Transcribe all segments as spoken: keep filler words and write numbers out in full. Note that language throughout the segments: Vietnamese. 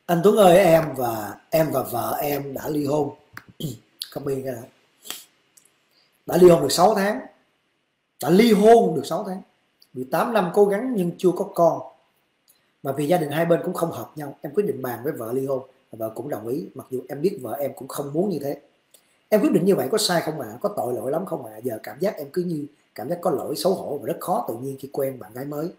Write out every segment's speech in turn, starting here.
Anh Tuấn ơi, em và em và vợ em đã ly hôn. Copy cái đó. Đã ly hôn được sáu tháng. Đã ly hôn được sáu tháng. mười tám năm cố gắng nhưng chưa có con. Mà vì gia đình hai bên cũng không hợp nhau, em quyết định bàn với vợ ly hôn. Vợ cũng đồng ý, mặc dù em biết vợ em cũng không muốn như thế. Em quyết định như vậy có sai không ạ? À? Có tội lỗi lắm không ạ? À? Giờ cảm giác em cứ như cảm giác có lỗi, xấu hổ và rất khó tự nhiên khi quen bạn gái mới.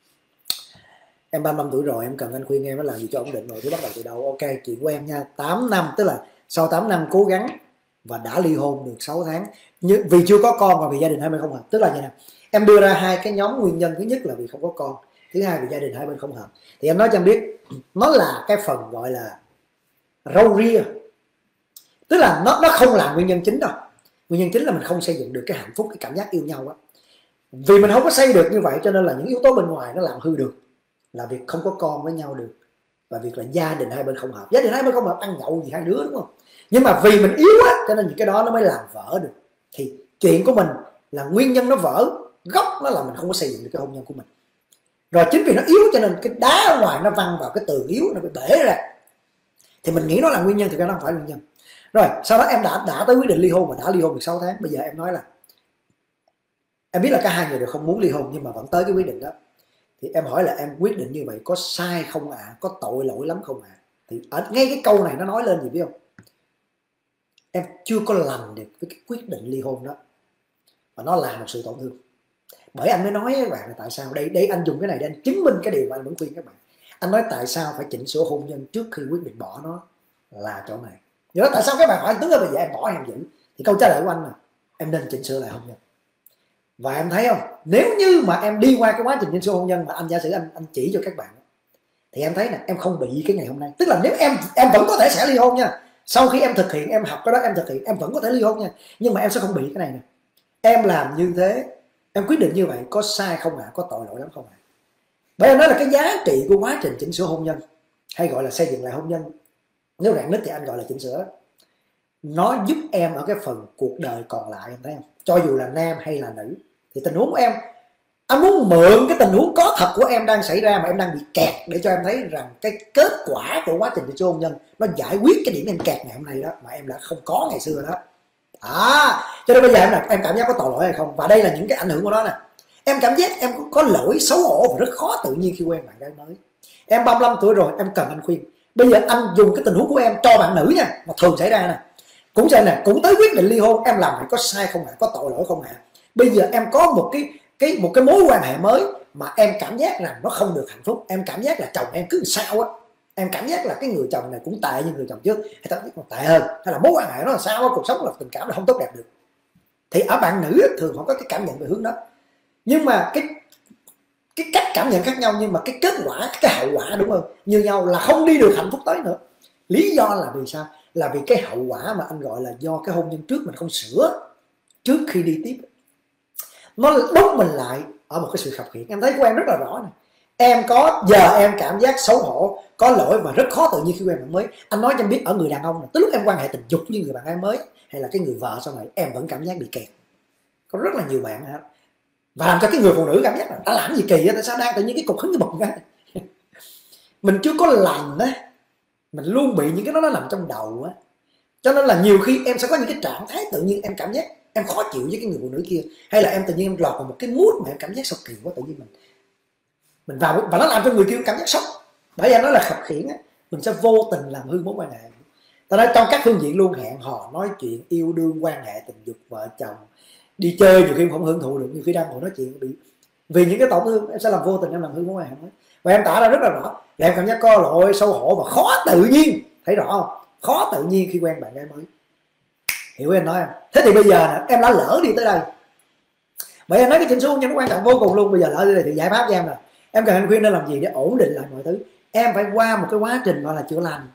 Em ba mươi lăm tuổi rồi, em cần anh khuyên em nó làm gì cho ổn định rồi chứ bắt đầu từ đầu. Ok, chuyện của em nha, tám năm, tức là sau tám năm cố gắng và đã ly hôn được sáu tháng. Nhưng vì chưa có con và vì gia đình hai bên không hợp. Tức là như nào? Em đưa ra hai cái nhóm nguyên nhân. Thứ nhất là vì không có con, thứ hai vì gia đình hai bên không hợp. Thì em nói cho em biết, nó là cái phần gọi là râu ria. Tức là nó nó không là nguyên nhân chính đâu. Nguyên nhân chính là mình không xây dựng được cái hạnh phúc, cái cảm giác yêu nhau á. Vì mình không có xây được như vậy cho nên là những yếu tố bên ngoài nó làm hư được. Là việc không có con với nhau được, và việc là gia đình hai bên không hợp. Gia đình hai bên không hợp ăn nhậu gì hai đứa, đúng không? Nhưng mà vì mình yếu quá cho nên những cái đó nó mới làm vỡ được. Thì chuyện của mình là nguyên nhân nó vỡ, gốc nó là mình không có xây dựng được cái hôn nhân của mình. Rồi chính vì nó yếu cho nên cái đá ở ngoài nó văng vào cái tường yếu, nó bị bể ra. Thì mình nghĩ nó là nguyên nhân, thực ra nó không phải nguyên nhân. Rồi sau đó em đã đã tới quyết định ly hôn và đã ly hôn được sáu tháng. Bây giờ em nói là em biết là cả hai người đều không muốn ly hôn nhưng mà vẫn tới cái quyết định đó. Thì em hỏi là em quyết định như vậy có sai không ạ? À? Có tội lỗi lắm không ạ? À? Thì ở ngay cái câu này nó nói lên gì biết không? Em chưa có lành được với cái quyết định ly hôn đó, và nó là một sự tổn thương. Bởi anh mới nói với các bạn là tại sao đây, đây anh dùng cái này để anh chứng minh cái điều mà anh vẫn khuyên các bạn. Anh nói tại sao phải chỉnh sửa hôn nhân trước khi quyết định bỏ nó là chỗ này. Nhớ tại sao các bạn hỏi anh Tuấn ơi bây giờ em bỏ em giữ, thì câu trả lời của anh là em nên chỉnh sửa lại hôn nhân. Và em thấy không, nếu như mà em đi qua cái quá trình chỉnh sửa hôn nhân mà anh giả sử anh anh chỉ cho các bạn, thì em thấy nè, em không bị cái ngày hôm nay. Tức là nếu em em vẫn có thể sẽ ly hôn nha, sau khi em thực hiện, em học cái đó em thực hiện, em vẫn có thể ly hôn nha, nhưng mà em sẽ không bị cái này nè. Em làm như thế, em quyết định như vậy có sai không ạ? À? Có tội lỗi lắm không ạ? À? Bởi em nói là cái giá trị của quá trình chỉnh sửa hôn nhân, hay gọi là xây dựng lại hôn nhân, nếu rạn nứt thì anh gọi là chỉnh sửa. Nó giúp em ở cái phần cuộc đời còn lại, em thấy không? Cho dù là nam hay là nữ, thì tình huống của em, anh muốn mượn cái tình huống có thật của em đang xảy ra mà em đang bị kẹt, để cho em thấy rằng cái kết quả của quá trình chỉnh sửa hôn nhân nó giải quyết cái điểm em kẹt ngày hôm nay đó mà em đã không có ngày xưa đó. À, cho nên bây giờ em là em cảm giác có tội lỗi hay không? Và đây là những cái ảnh hưởng của nó nè. Em cảm giác em có lỗi, xấu hổ và rất khó tự nhiên khi quen bạn gái mới. Em ba mươi lăm tuổi rồi, em cần anh khuyên. Bây giờ anh dùng cái tình huống của em cho bạn nữ nha, mà thường xảy ra nè, cũng sẽ nè, cũng tới quyết định ly hôn, em làm vậy có sai không hả? Có tội lỗi không hả? Bây giờ em có một cái cái một cái mối quan hệ mới mà em cảm giác rằng nó không được hạnh phúc, em cảm giác là chồng em cứ sao á, em cảm giác là cái người chồng này cũng tệ như người chồng trước, hay thậm chí còn tệ hơn, hay là mối quan hệ nó là sao á, cuộc sống là tình cảm là không tốt đẹp được. Thì ở bạn nữ thường họ có cái cảm nhận về hướng đó, nhưng mà cái cái cách cảm nhận khác nhau, nhưng mà cái kết quả, cái hậu quả đúng không, như nhau, là không đi được hạnh phúc tới nữa. Lý do là vì sao? Là vì cái hậu quả mà anh gọi là do cái hôn nhân trước mình không sửa trước khi đi tiếp, nó đúc mình lại ở một cái sự khập khiễng. Em thấy của em rất là rõ này. Em có giờ em cảm giác xấu hổ, có lỗi và rất khó tự nhiên khi quen bạn mới. Anh nói cho em biết, ở người đàn ông này, tới lúc em quan hệ tình dục với người bạn gái mới hay là cái người vợ sau này, em vẫn cảm giác bị kẹt. Có rất là nhiều bạn hả, và làm cho cái người phụ nữ cảm giác là đã làm gì kỳ á, tại sao đang tự nhiên cái cục hứng cái bụng ra. Mình chưa có lành á, mình luôn bị những cái đó nó nằm trong đầu á, cho nên là nhiều khi em sẽ có những cái trạng thái tự nhiên em cảm giác em khó chịu với cái người phụ nữ kia, hay là em tự nhiên em lọt vào một cái mood mà em cảm giác sốc kỳ quá, tự nhiên mình mình vào và nó làm cho người kia cảm giác sốc. Bởi vì nó là khập khiễng á, mình sẽ vô tình làm hư mối quan hệ. Ta nói trong các phương diện luôn, hẹn hò, nói chuyện, yêu đương, quan hệ tình dục, vợ chồng, đi chơi, nhiều khi không hưởng thụ được, nhiều khi đang ngồi nói chuyện bị vì những cái tổn thương, em sẽ làm vô tình em làm hư mối quan hệ mới. Và em tả ra rất là rõ là em cảm giác có lỗi, xấu hổ và khó tự nhiên, thấy rõ không? Khó tự nhiên khi quen bạn gái mới. Hiểu em nói không? Thế thì bây giờ nè, em đã lỡ đi tới đây, bởi em nói cái chỉnh sửa hôn nhân nó quan trọng vô cùng luôn. Bây giờ lỡ đi đây thì giải pháp cho em là em cần anh khuyên nên làm gì để ổn định lại mọi thứ. Em phải qua một cái quá trình gọi là chữa lành.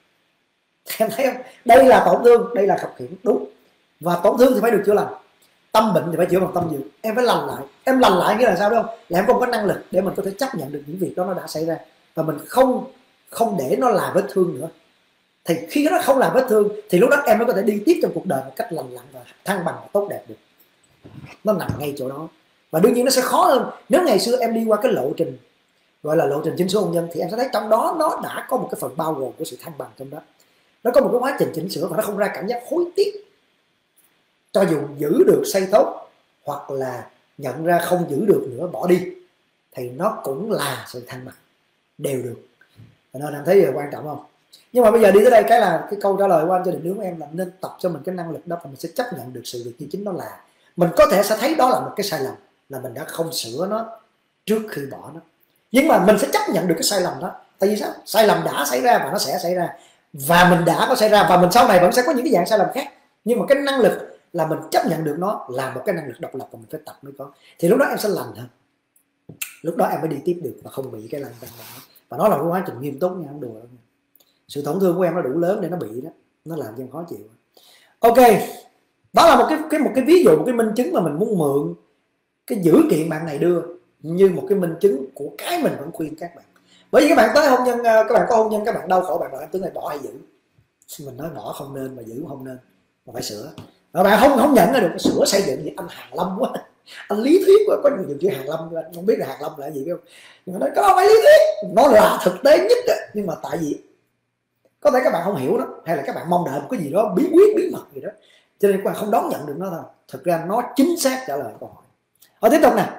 Em thấy không? Đây là tổn thương, đây là khập khiễng, đúng. Và tổn thương thì phải được chữa lành, tâm bệnh thì phải chữa bằng tâm dược. Em phải lành lại. Em lành lại nghĩa là sao, đúng không? Là em không có năng lực để mình có thể chấp nhận được những việc đó nó đã xảy ra, và mình không không để nó làm vết thương nữa. Thì khi nó không làm vết thương thì lúc đó em mới có thể đi tiếp trong cuộc đời một cách lành lặn và thăng bằng và tốt đẹp được. Nó nằm ngay chỗ đó. Và đương nhiên nó sẽ khó hơn nếu ngày xưa em đi qua cái lộ trình gọi là lộ trình chỉnh sửa hôn nhân, thì em sẽ thấy trong đó nó đã có một cái phần bao gồm của sự thăng bằng trong đó. Nó có một cái quá trình chỉnh sửa và nó không ra cảm giác hối tiếc. Cho dù giữ được xây tốt hoặc là nhận ra không giữ được nữa bỏ đi, thì nó cũng là sự thăng bằng, đều được. Nên em thấy là quan trọng không? Nhưng mà bây giờ đi tới đây cái là cái câu trả lời của anh cho định hướng của em là nên tập cho mình cái năng lực đó, và mình sẽ chấp nhận được sự việc như chính nó là. Mình có thể sẽ thấy đó là một cái sai lầm, là mình đã không sửa nó trước khi bỏ nó, nhưng mà mình sẽ chấp nhận được cái sai lầm đó. Tại vì sao? Sai lầm đã xảy ra và nó sẽ xảy ra, và mình đã có xảy ra, và mình sau này vẫn sẽ có những cái dạng sai lầm khác. Nhưng mà cái năng lực là mình chấp nhận được nó là một cái năng lực độc lập, và mình phải tập mới có. Thì lúc đó em sẽ lành hơn, lúc đó em mới đi tiếp được và không bị cái lằn tăng đó. Và nó là một quá trình nghiêm túc nha, không đùa đâu. Sự tổn thương của em nó đủ lớn để nó bị đó, nó làm cho em khó chịu. Ok, đó là một cái cái một cái ví dụ, một cái minh chứng mà mình muốn mượn cái dữ kiện bạn này đưa như một cái minh chứng của cái mình vẫn khuyên các bạn. Bởi vì các bạn tới hôn nhân, các bạn có hôn nhân, các bạn đau khổ, bạn nói tướng này bỏ hay giữ. Mình nói bỏ không nên mà giữ không nên, mà phải sửa. Và bạn không không nhận ra được, sửa xây dựng gì anh Hàn Lâm quá, anh lý thuyết quá, có nhiều chữ Hàn Lâm anh không biết là Hàn Lâm là gì không. Nhưng mà nói có phải lý thuyết, nó là thực tế nhất đó. Nhưng mà tại vì có thể các bạn không hiểu đó, hay là các bạn mong đợi một cái gì đó bí quyết bí mật gì đó, cho nên các bạn không đón nhận được nó thôi. Thực ra nó chính xác trả lời câu hỏi. Ở tiếp tục nè,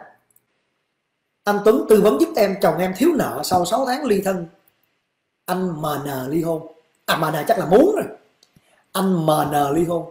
anh Tuấn tư vấn giúp em, chồng em thiếu nợ sau sáu tháng ly thân, anh em en ly hôn. À em en chắc là muốn rồi. Anh em en ly hôn,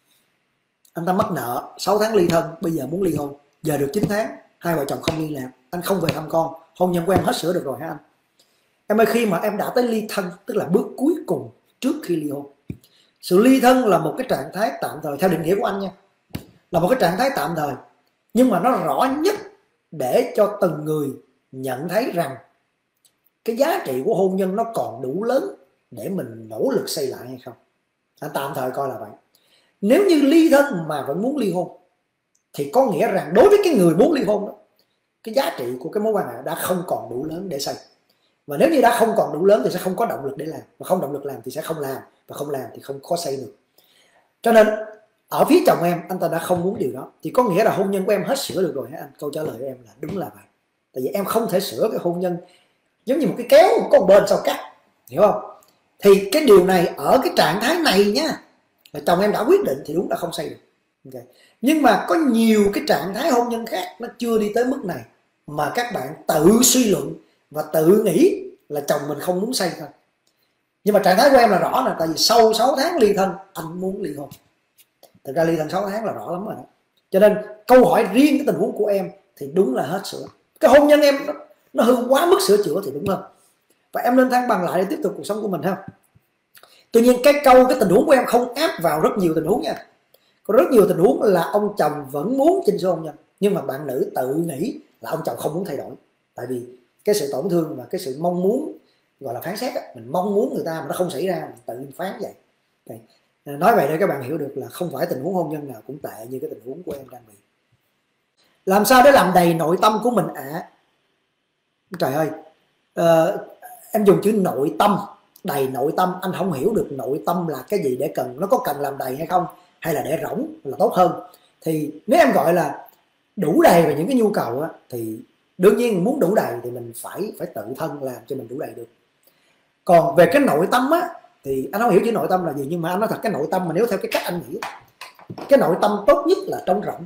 anh ta mắc nợ sáu tháng ly thân, bây giờ muốn ly hôn. Giờ được chín tháng, hai vợ chồng không liên lạc, anh không về thăm con, hôn nhân của em hết sửa được rồi hả anh? Em ơi, khi mà em đã tới ly thân, tức là bước cuối cùng trước khi ly hôn. Sự ly thân là một cái trạng thái tạm thời, theo định nghĩa của anh nha, là một cái trạng thái tạm thời, nhưng mà nó rõ nhất để cho từng người nhận thấy rằng cái giá trị của hôn nhân nó còn đủ lớn để mình nỗ lực xây lại hay không. Anh tạm thời coi là vậy. Nếu như ly thân mà vẫn muốn ly hôn, thì có nghĩa rằng đối với cái người muốn ly hôn đó, cái giá trị của cái mối quan hệ đã không còn đủ lớn để xây. Và nếu như đã không còn đủ lớn thì sẽ không có động lực để làm, và không động lực làm thì sẽ không làm, và không làm thì không có xây được. Cho nên ở phía chồng em, anh ta đã không muốn điều đó, thì có nghĩa là hôn nhân của em hết sửa được rồi hả anh? Câu trả lời của em là đúng là vậy. Tại vì em không thể sửa cái hôn nhân giống như một cái kéo có một bên sau cắt, hiểu không? Thì cái điều này ở cái trạng thái này nhá, là chồng em đã quyết định thì đúng là không xây được. Okay. Nhưng mà có nhiều cái trạng thái hôn nhân khác nó chưa đi tới mức này, mà các bạn tự suy luận và tự nghĩ là chồng mình không muốn xây thôi. Nhưng mà trạng thái của em là rõ, là tại vì sau sáu tháng ly thân anh muốn ly hôn. Thực ra ly thân sáu tháng là rõ lắm rồi đó. Cho nên câu hỏi riêng cái tình huống của em thì đúng là hết sửa. Cái hôn nhân em nó, nó hư quá mức sửa chữa thì đúng hơn, và em nên thăng bằng lại để tiếp tục cuộc sống của mình ha. Tuy nhiên cái câu cái tình huống của em không áp vào rất nhiều tình huống nha. Có rất nhiều tình huống là ông chồng vẫn muốn chỉnh sửa hôn nhân, nhưng mà bạn nữ tự nghĩ là ông chồng không muốn thay đổi. Tại vì cái sự tổn thương và cái sự mong muốn, gọi là phán xét á, mình mong muốn người ta mà nó không xảy ra, mình tự phán vậy. Okay. Nói vậy để các bạn hiểu được là không phải tình huống hôn nhân nào cũng tệ như cái tình huống của em đang bị. Làm sao để làm đầy nội tâm của mình ạ? À? Trời ơi, uh, em dùng chữ nội tâm, đầy nội tâm, anh không hiểu được nội tâm là cái gì, để cần nó có cần làm đầy hay không, hay là để rỗng là tốt hơn. Thì nếu em gọi là đủ đầy về những cái nhu cầu á, thì đương nhiên muốn đủ đầy thì mình phải phải tự thân làm cho mình đủ đầy được. Còn về cái nội tâm á, thì anh không hiểu chữ nội tâm là gì, nhưng mà anh nói thật, cái nội tâm mà nếu theo cái cách anh nghĩ, cái nội tâm tốt nhất là trống rỗng,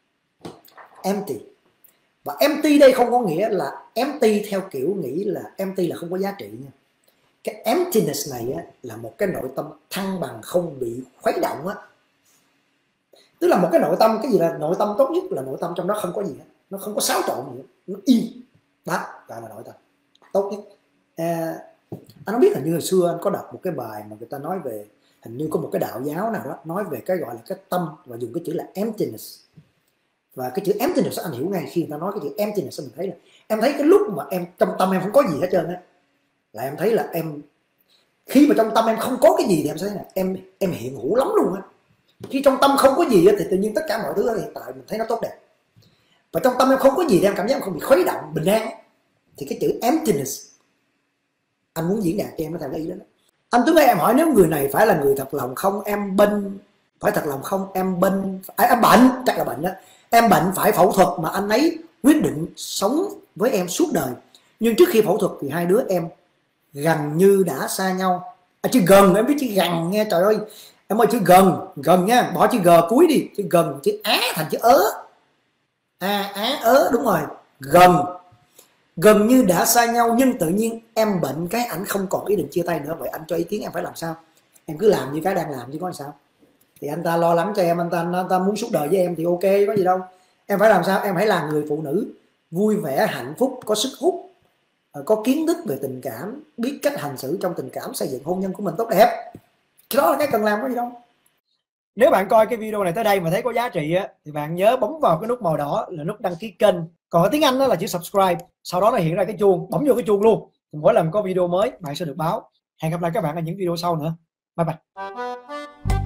empty. Và empty đây không có nghĩa là empty theo kiểu nghĩ là empty là không có giá trị nha. Cái emptiness này á, là một cái nội tâm thăng bằng, không bị khuấy động á. Tức là một cái nội tâm, cái gì là nội tâm tốt nhất là nội tâm trong đó không có gì hết, nó không có xáo trộn gì hết, nó yên. Đó gọi là nội tâm tốt nhất. À, anh không biết, hình như hồi xưa anh có đọc một cái bài mà người ta nói về, hình như có một cái đạo giáo nào đó nói về cái gọi là cái tâm, và dùng cái chữ là emptiness. Và cái chữ emptiness anh hiểu ngay khi người ta nói cái chữ emptiness, mình thấy là em thấy cái lúc mà em trong tâm em không có gì hết trơn á, là em thấy là em, khi mà trong tâm em không có cái gì thì em thấy là em em hiện hữu lắm luôn á. Khi trong tâm không có gì thì tự nhiên tất cả mọi thứ hiện tại mình thấy nó tốt đẹp. Và trong tâm em không có gì thì em cảm giác em không bị khuấy động, bình an. Thì cái chữ emptiness anh muốn diễn đạt cho em nó theo cái ý đó. Anh Tuấn ơi, em hỏi nếu người này phải là người thật lòng không? Em bệnh phải thật lòng không? Em bệnh à, em bệnh chắc là bệnh đó. Em bệnh phải phẫu thuật mà anh ấy quyết định sống với em suốt đời. Nhưng trước khi phẫu thuật thì hai đứa em gần như đã xa nhau. À, chữ gần em biết chữ gần nghe, trời ơi em ơi, chữ gần gần nha, bỏ chữ g cuối đi, chữ gần chữ á thành chữ ớ. À, á ớ đúng rồi, gần gần như đã xa nhau, nhưng tự nhiên em bệnh cái ảnh không còn ý định chia tay nữa. Vậy anh cho ý kiến em phải làm sao? Em cứ làm như cái đang làm chứ có làm sao. Thì anh ta lo lắng cho em, anh ta anh ta muốn suốt đời với em thì ok, có gì đâu. Em phải làm sao? Em hãy là người phụ nữ vui vẻ, hạnh phúc, có sức hút, có kiến thức về tình cảm, biết cách hành xử trong tình cảm, xây dựng hôn nhân của mình tốt đẹp. Cái đó là cái cần làm, có gì đâu. Nếu bạn coi cái video này tới đây mà thấy có giá trị á, thì bạn nhớ bấm vào cái nút màu đỏ là nút đăng ký kênh. Còn ở tiếng Anh đó là chữ subscribe, sau đó là hiện ra cái chuông, bấm vô cái chuông luôn. Mỗi lần có video mới bạn sẽ được báo. Hẹn gặp lại các bạn ở những video sau nữa. Bye bye.